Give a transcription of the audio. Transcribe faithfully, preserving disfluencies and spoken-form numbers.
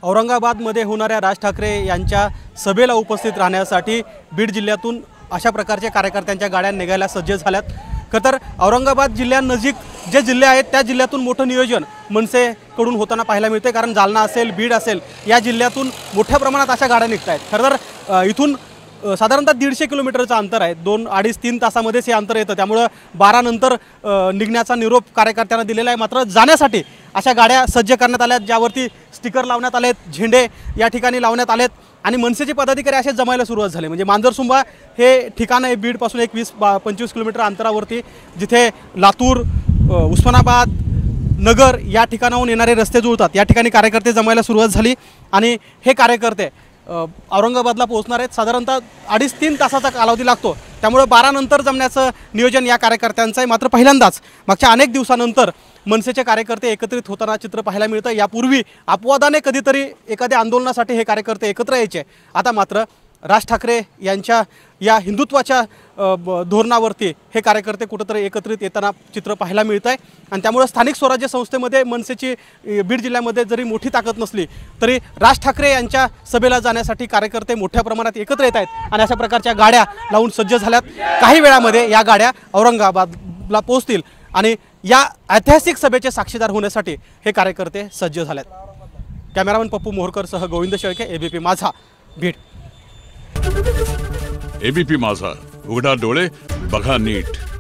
औरंगाबादमध्ये होणाऱ्या राज ठाकरे यांच्या सभेला उपस्थित राहण्यासाठी बीड जिल्ह्यातून अशा प्रकारच्या कार्यकर्त्यांच्या गाड्या निघायला सज्ज झाल्यात। खरं तर औरंगाबाद जिल्ह्यानजीक जे जिल्हे आहेत त्या जिल्ह्यातून मोठं नियोजन मनसेकडून होताना पाहायला मिळते, कारण जालना असेल, बीड असेल या जिल्ह्यातून मोठ्या प्रमाणात अशा गाड्या निघत आहेत। खरं तर इथून साधारणतः दीडशे किलोमीटरचं अंतर आहे, दोन अडीच तीन तासामध्येच हे अंतर येतं, त्यामुळं बारा नंतर निघण्याचा निरोप कार्यकर्त्यांना दिलेला आहे। मात्र जाण्यासाठी अशा गाड्या सज्ज करण्यात आल्यात, ज्यावरती स्टिकर लावण्यात आलेत, झेंडे या ठिकाणी लावण्यात आलेत आणि मनसेचे पदाधिकारी असे जमायला सुरुवात झाली। म्हणजे मांजरसुंबा हे ठिकाण आहे बीडपासून एक वीस पंचवीस किलोमीटर अंतरावरती, जिथे लातूर, उस्मानाबाद, नगर या ठिकाणाहून येणारे रस्ते जुळतात। या ठिकाणी कार्यकर्ते जमायला सुरुवात झाली आणि हे कार्यकर्ते औरंगाबादला पोहोचणार आहेत। साधारणतः अडीच तीन तासाचा कालावधी लागतो, त्यामुळे बारा नंतर जमण्याचं नियोजन या कार्यकर्त्यांचं आहे। मात्र पहिल्यांदाच मागच्या अनेक दिवसानंतर मनसेचे कार्यकर्ते एकत्रित होताना चित्र पाहायला मिळतं। यापूर्वी अपवादाने कधीतरी एखाद्या आंदोलनासाठी हे कार्यकर्ते एकत्र यायचे, आता मात्र राज ठाकरे यांच्या या हिंदुत्वाच्या धोरणावरती हे कार्यकर्ते कुठंतरी एकत्रित येताना चित्र पाहायला मिळतं आहे। आणि त्यामुळे स्थानिक स्वराज्य संस्थेमध्ये मनसेची बीड जिल्ह्यामध्ये जरी मोठी ताकद नसली तरी राज ठाकरे यांच्या सभेला जाण्यासाठी कार्यकर्ते मोठ्या प्रमाणात एकत्र येत आहेत आणि अशा प्रकारच्या गाड्या लावून सज्ज झाल्यात। काही वेळामध्ये या गाड्या औरंगाबादला पोहोचतील आणि या ऐतिहासिक सभेचे साक्षीदार होण्यासाठी हे कार्यकर्ते सज्ज झालेत। कॅमेरामन पप्पू मोहरकरसह गोविंद शेळके, एबीपी माझा, बीड। एबीपी माझा, उघडा डोळे बघा नीट।